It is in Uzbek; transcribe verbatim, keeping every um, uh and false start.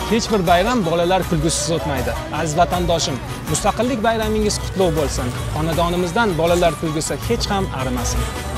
Hech bir bayram bolalar kulgusisiz o'tmaydi. Aziz vatandoshim, Mustaqillik bayramingiz qutlug' bo'lsin. Xonadonimizdan bolalar kulgusi hech ham arimasin.